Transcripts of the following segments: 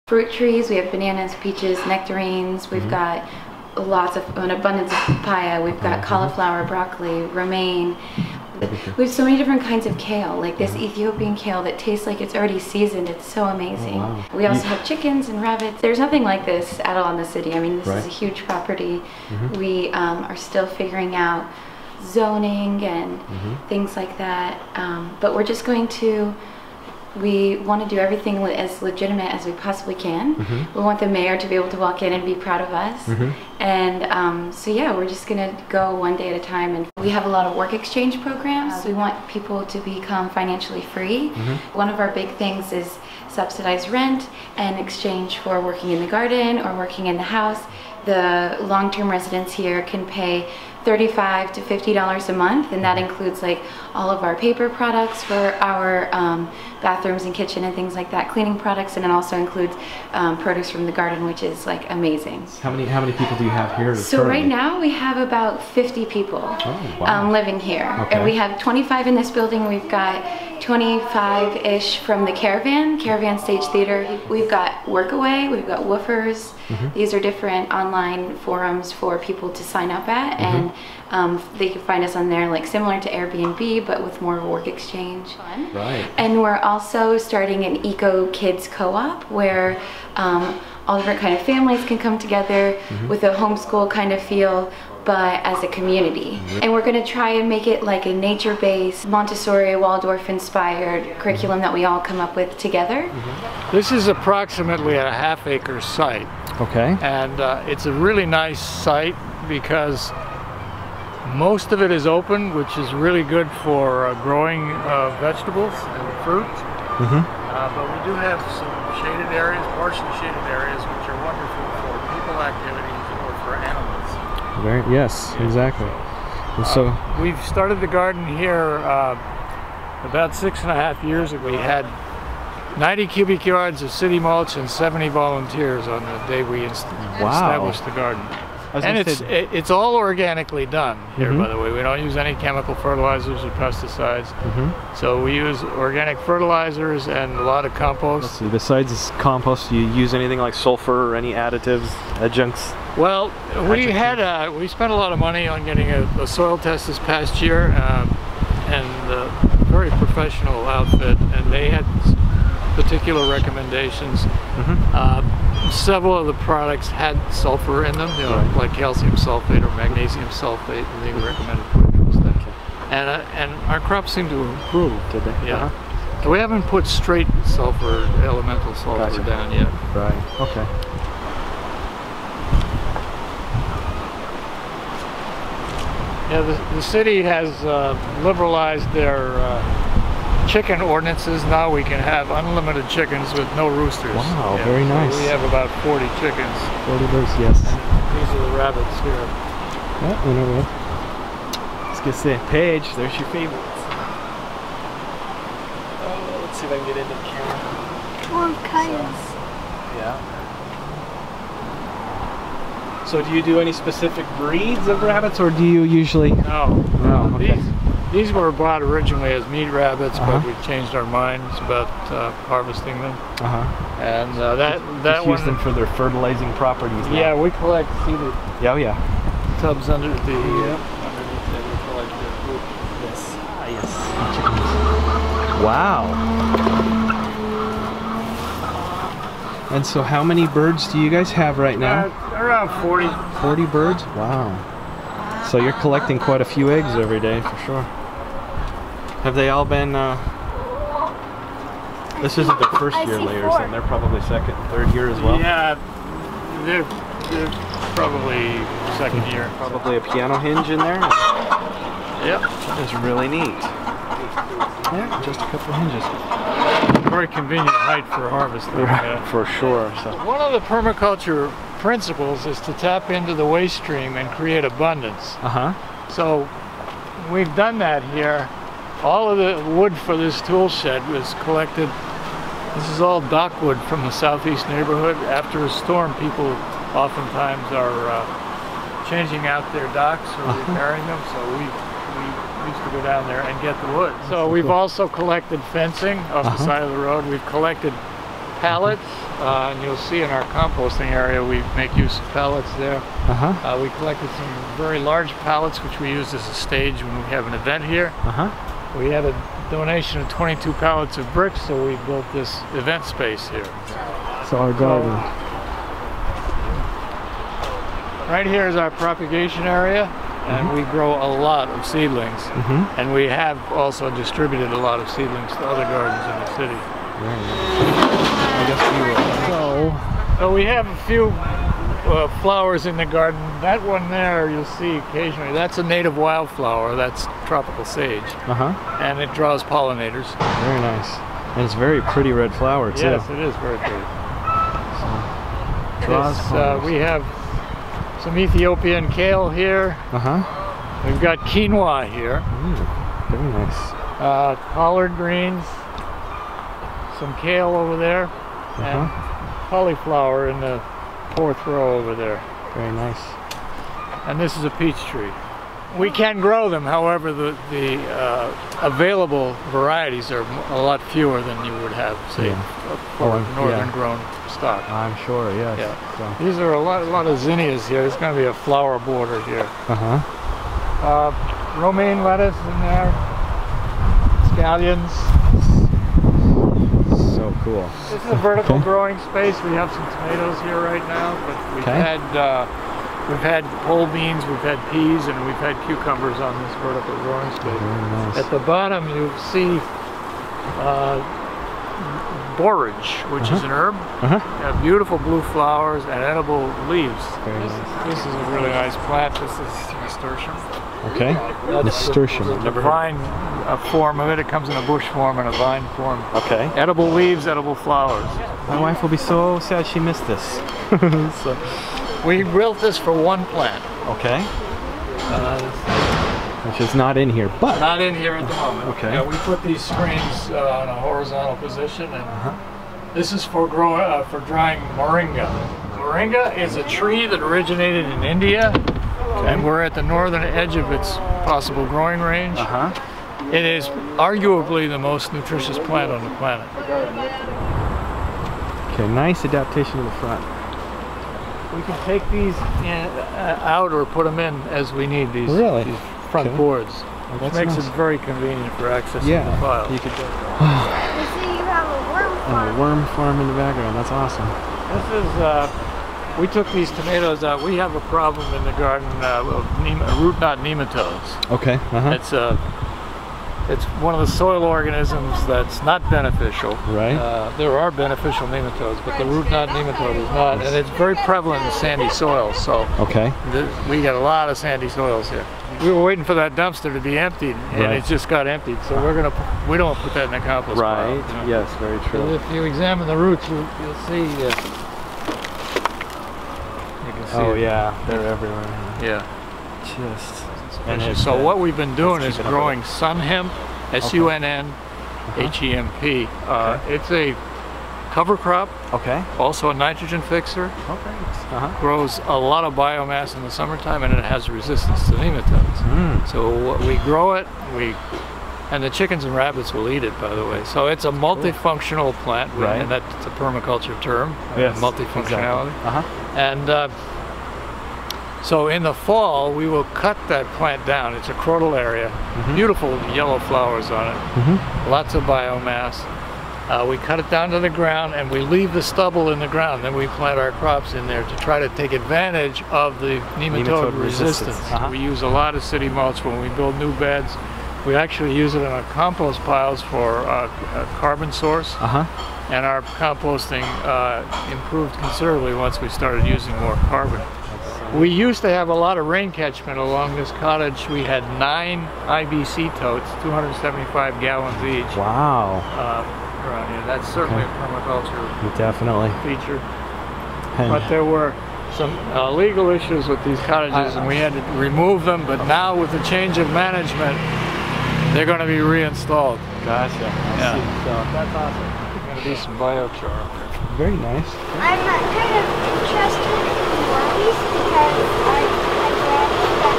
Fruit trees, we have bananas, peaches, nectarines. We've got an abundance of papaya. We've got cauliflower, broccoli, romaine. We have so many different kinds of kale, like this Ethiopian kale that tastes like it's already seasoned. It's so amazing. Oh, wow. We also have chickens and rabbits. There's nothing like this at all in the city. I mean, this is a huge property. We are still figuring out zoning and things like that. But we're just going to, we want to do everything as legitimate as we possibly can. We want the mayor to be able to walk in and be proud of us. And so yeah, we're just going to go one day at a time. And we have a lot of work exchange programs. We want people to become financially free. One of our big things is subsidized rent in exchange for working in the garden or working in the house. The long-term residents here can pay $35 to $50 a month, and that includes like all of our paper products for our bathrooms and kitchen and things like that, cleaning products, and it also includes produce from the garden, which is like amazing. How many people do you have here? So right now we have about 50 people living here, and we have 25 in this building. We've got 25-ish from the Caravan Stage Theater. We've got Workaway, we've got Woofers. These are different online forums for people to sign up at, and they can find us on there, like similar to Airbnb, but with more work exchange. Right. And we're also starting an Eco Kids Co-op where all different kind of families can come together with a homeschool kind of feel, but as a community. And we're going to try and make it like a nature-based, Montessori, Waldorf-inspired curriculum that we all come up with together. This is approximately a half-acre site. Okay. And it's a really nice site because most of it is open, which is really good for growing vegetables and fruit. But we do have some shaded areas, partially shaded areas, which are wonderful for people activities or for animals. Yes, exactly. And so we've started the garden here about 6.5 years ago. We had 90 cubic yards of city mulch and 70 volunteers on the day we established the garden. And it's all organically done here, by the way. We don't use any chemical fertilizers or pesticides. So we use organic fertilizers and a lot of compost. Let's see, besides this compost, do you use anything like sulfur or any additives, adjuncts? Well, we spent a lot of money on getting a soil test this past year, and a very professional outfit, and they had particular recommendations. Several of the products had sulfur in them, like calcium sulfate or magnesium sulfate, and they recommended putting those things. And our crops seem to improve. Did they? Yeah. We haven't put straight sulfur, elemental sulfur down yet. Right. Okay. Yeah, the city has liberalized their chicken ordinances. Now we can have unlimited chickens with no roosters. Wow, very nice. So we have about 40 chickens. 40 birds, yes. And these are the rabbits here. Yeah, we know that. Let's get see. Paige, there's your favorites. Oh, let's see if I can get into the camera. More coyotes. Yeah. So do you do any specific breeds of rabbits, or do you usually? No. Okay. These were bought originally as meat rabbits, but we've changed our minds about harvesting them. And that use them for their fertilizing properties now. Yeah, we collect seeded tubs under the underneath there. We collect their food. Yes. Yes. Wow. And so how many birds do you guys have right now? Around 40. 40 birds? Wow. So you're collecting quite a few eggs every day, for sure. Have they all been, this isn't their first year layers, then they're probably second and third year as well? Yeah, they're probably second year. Probably a piano hinge in there? Yep. That's really neat. Yeah, just a couple of hinges. Very convenient height for harvesting. For sure. So. One of the permaculture principles is to tap into the waste stream and create abundance. So we've done that here. All of the wood for this tool shed was collected. This is all dock wood from the southeast neighborhood. After a storm, people oftentimes are changing out their docks or repairing them, so we used to go down there and get the wood. So we've also collected fencing off the side of the road. We've collected pallets, and you'll see in our composting area we make use of pallets there. We collected some very large pallets which we use as a stage when we have an event here. We had a donation of 22 pallets of bricks, so we built this event space here. So our garden. Right here is our propagation area, and we grow a lot of seedlings. And we have also distributed a lot of seedlings to other gardens in the city. I guess we will. So we have a few flowers in the garden. That one there you'll see occasionally, that's a native wildflower, that's tropical sage. And it draws pollinators. Very nice. And it's very pretty red flower too. Yes, it is very pretty. So, draws we have some Ethiopian kale here. We've got quinoa here. Very nice. Collard greens. Some kale over there. And cauliflower in the 4th row over there. Very nice. And this is a peach tree. We can grow them, however, the available varieties are a lot fewer than you would have, say, for northern grown stock. I'm sure, yes. So. These are a lot of zinnias here. There's going to be a flower border here. Romaine lettuce in there. Scallions. So cool. This is a vertical growing space. We have some tomatoes here right now, but we've had pole beans, we've had peas, and we've had cucumbers on this vertical growing space. Nice. At the bottom you see borage, which is an herb. Beautiful blue flowers and edible leaves. This is a really nice plant. This is nasturtium. Okay. Nasturtium. The vine form of it. It comes in a bush form and a vine form. Okay. Edible leaves, edible flowers. My wife will be so sad she missed this. So. We built this for one plant. Okay. Which is not in here, but... Not in here at the moment. Okay. Yeah, we put these screens on a horizontal position, and this is for drying moringa. Moringa is a tree that originated in India, and we're at the northern edge of its possible growing range. It is arguably the most nutritious plant on the planet. Okay, nice adaptation to the front. We can take these out or put them in as we need these, these front boards, which makes it very convenient for accessing the file. You could do You see you have a worm farm. And a worm farm in the background. That's awesome. This is, we took these tomatoes out. We have a problem in the garden of root knot nematodes. Okay. It's one of the soil organisms that's not beneficial. Right. There are beneficial nematodes, but the root knot nematode is not, and it's very prevalent in sandy soils. So we got a lot of sandy soils here. We were waiting for that dumpster to be emptied, and it just got emptied. So we don't put that in the compost pile. You know? Yes, very true. So if you examine the roots, you'll see. You can see. Oh yeah, they're everywhere. Yeah. Just. And so what we've been doing is growing sun hemp, S-U-N-N H-E-M-P. It's a cover crop. Also a nitrogen fixer. Grows a lot of biomass in the summertime, and it has resistance to nematodes. So we grow it, and the chickens and rabbits will eat it, by the way. So it's a multifunctional plant, and that's a permaculture term. Multifunctionality. And so in the fall, we will cut that plant down. It's a crottal area, beautiful yellow flowers on it, lots of biomass. We cut it down to the ground, and we leave the stubble in the ground. Then we plant our crops in there to try to take advantage of the nematode resistance. We use a lot of city mulch when we build new beds. We actually use it in our compost piles for a carbon source. And our composting improved considerably once we started using more carbon. We used to have a lot of rain catchment along this cottage. We had 9 IBC totes, 275 gallons each. Wow. Around here. That's certainly a permaculture feature. But there were some legal issues with these cottages, and we had to remove them. But now, with the change of management, they're going to be reinstalled. Gotcha. So that's awesome. There's going to be some biochar up there. Very nice. I'm kind of interested in worms because I read that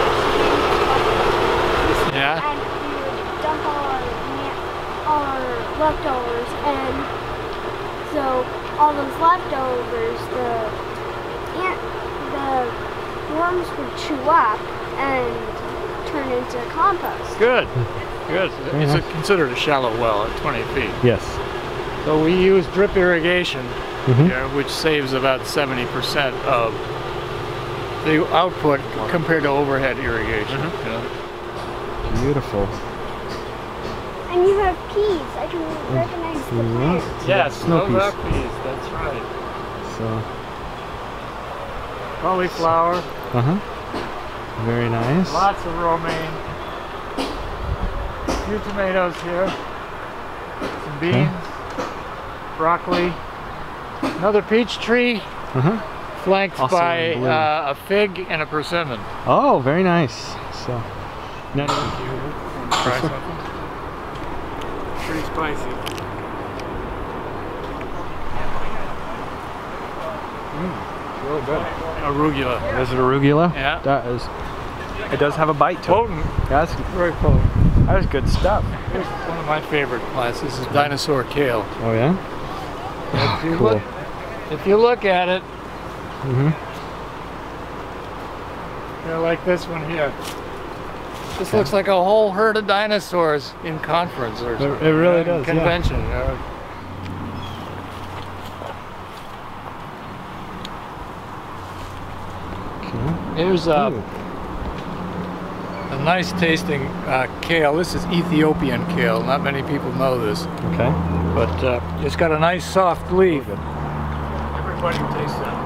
nitrogen and you dump all our leftovers, and So all those leftovers, the worms would chew up and turn into compost. Good, good. It's considered a shallow well at 20 feet. Yes. So we use drip irrigation Mm-hmm. here, which saves about 70% of the output compared to overhead irrigation. You know? Beautiful. And you have peas. I can recognize the plants. Yes, snow those are peas. peas, that's right. So. Cauliflower, Very nice. lots of romaine, a few tomatoes here, some beans, broccoli, another peach tree, flanked Also by in bloom. a fig and a persimmon. Oh, very nice. So. Now, Try something? Pretty spicy. really good. Arugula. Is it arugula? Yeah. That is. It does have a bite to it. Potent. Yeah, that's Very potent. that is good stuff. Here's one of my favorite plants. This is dinosaur kale. Oh yeah. If you Cool. look, if you look at it, like this one here. This looks like a whole herd of dinosaurs in conference or something. It really does. Yeah. Convention. Here's a nice tasting kale. This is Ethiopian kale. Not many people know this, Okay. but it's got a nice soft leaf. Everybody who tastes that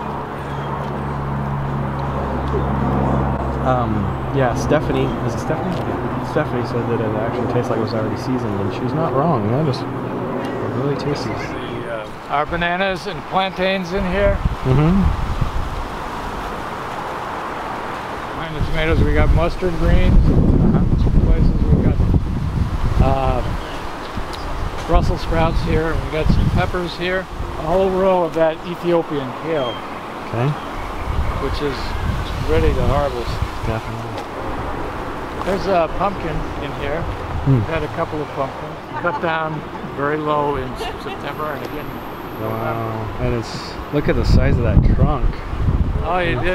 loves it. Yeah, Stephanie, is it Stephanie? Yeah. Stephanie said that it actually tastes like it was already seasoned, and she's not wrong. That is really tasty. Our bananas and plantains in here. Behind the tomatoes, we got mustard greens. Some places we got Brussels sprouts here, and we got some peppers here. A whole row of that Ethiopian kale, Okay. which is ready to harvest. Definitely. There's a pumpkin in here. We've had a couple of pumpkins. Cut down very low in September and again. Wow. And it's, look at the size of that trunk. Oh, you did?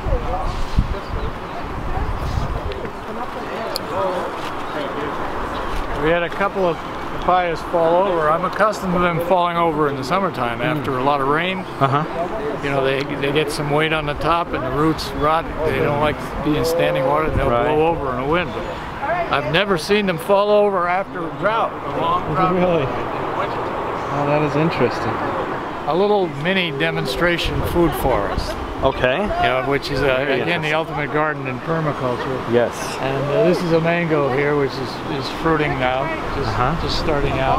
We had a couple of papayas fall over. I'm accustomed to them falling over in the summertime after a lot of rain. You know, they get some weight on the top and the roots rot. They don't like being standing water, and they'll blow over in a wind. But I've never seen them fall over after a drought, a long drought. Really? Oh, that is interesting. A little mini demonstration food forest. Okay. You know, which is again the ultimate garden in permaculture. Yes. And this is a mango here, which is fruiting now, just starting out.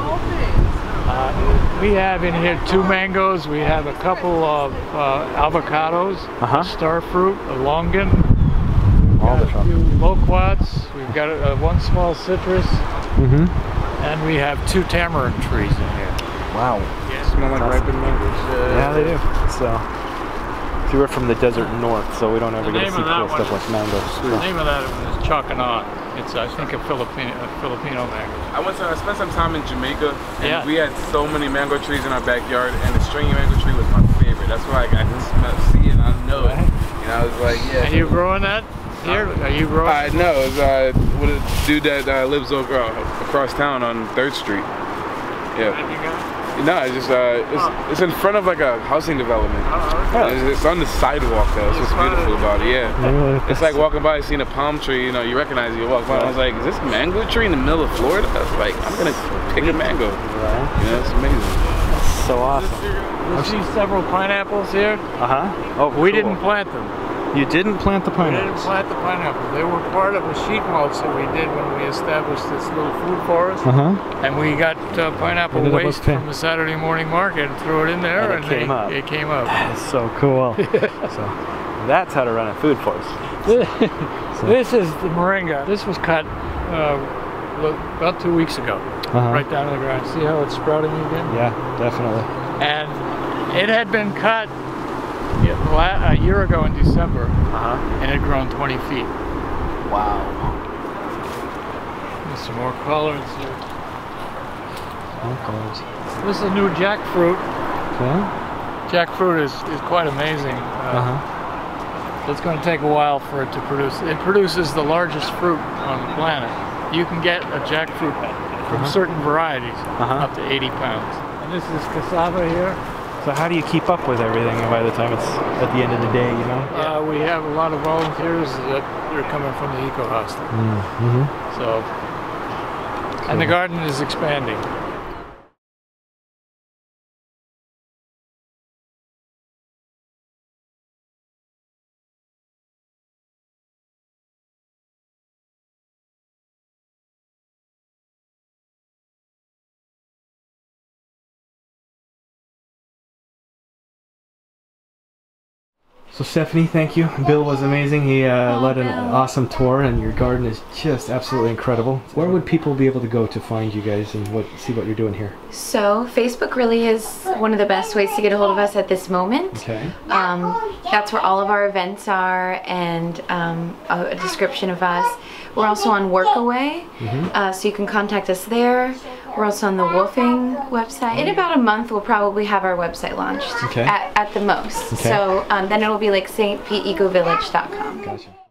We have in here 2 mangoes. We have a couple of avocados, star fruit, a longan. All the a few loquats. We've got 1 small citrus, and we have 2 tamarind trees in here. Wow. Smell like ripened mangoes. Yeah, they do. So, see, we're from the desert north, so we don't ever get to see cool stuff like mangoes. The name of that one is Choconon. It's, I think, a Filipino mango. I spent some time in Jamaica, and Yeah. we had so many mango trees in our backyard, and the stringy mango tree was my favorite. That's why I can see it, I know it. You know, I was like, yeah. Are you growing that here? Are you growing? No, it's with a dude that lives over across town on 3rd Street. Yeah. No, it's just it's in front of like a housing development. It's on the sidewalk though. It's what's beautiful about it. Yeah, it's like walking by, seeing a palm tree. You know, you recognize it. You walk by. I was like, is this a mango tree in the middle of Florida? I was like, I'm gonna pick a mango. You know, it's amazing. That's so awesome. You see several pineapples here. Oh, We didn't plant them. You didn't plant the We didn't pineapples. plant the pineapples. They were part of a sheet mulch that we did when we established this little food forest. And we got pineapple Ended up with waste from the Saturday morning market and threw it in there, And it came up. It came up. That's so cool. So, that's how to run a food forest. This is the moringa. This was cut about 2 weeks ago, right down to the ground. See how it's sprouting again? Yeah, definitely. And it had been cut a year ago in December, and it had grown 20 feet. Wow. There's some more collards here. More colors. This is a new jackfruit. Okay. Jackfruit is quite amazing. It's going to take a while for it to produce. It produces the largest fruit on the planet. You can get a jackfruit from certain varieties up to 80 pounds. And this is cassava here. So how do you keep up with everything by the time it's at the end of the day, you know? We have a lot of volunteers that are coming from the Eco Hostel. So, and the garden is expanding. So Stephanie, thank you. Bill was amazing. He led an awesome tour, and your garden is just absolutely incredible. Where would people be able to go to find you guys and see what you're doing here? So Facebook really is one of the best ways to get a hold of us at this moment. Okay. That's where all of our events are, and a description of us. We're also on Workaway, so you can contact us there. We're also on the Woofing website. In about a month, we'll probably have our website launched at the most. Okay. So then it'll be like stpetecovillage.com. Gotcha.